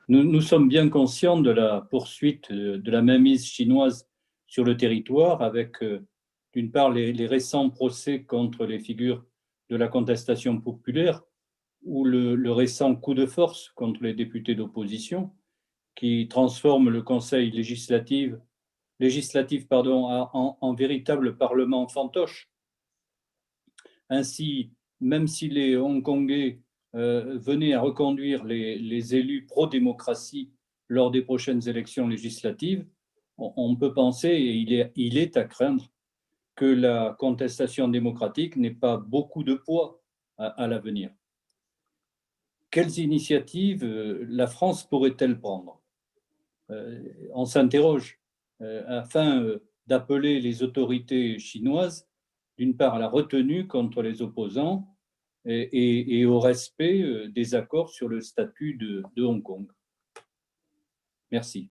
Nous sommes bien conscients de la poursuite de la mainmise chinoise sur le territoire, avec d'une part les récents procès contre les figures de la contestation populaire ou le récent coup de force contre les députés d'opposition qui transforme le Conseil législatif en véritable parlement fantoche. Ainsi, même si les Hongkongais venaient à reconduire les élus pro-démocratie lors des prochaines élections législatives, on peut penser, et il est à craindre, que la contestation démocratique n'ait pas beaucoup de poids à l'avenir. Quelles initiatives la France pourrait-elle prendre? On s'interroge afin d'appeler les autorités chinoises, d'une part, à la retenue contre les opposants et au respect des accords sur le statut de Hong Kong. Merci.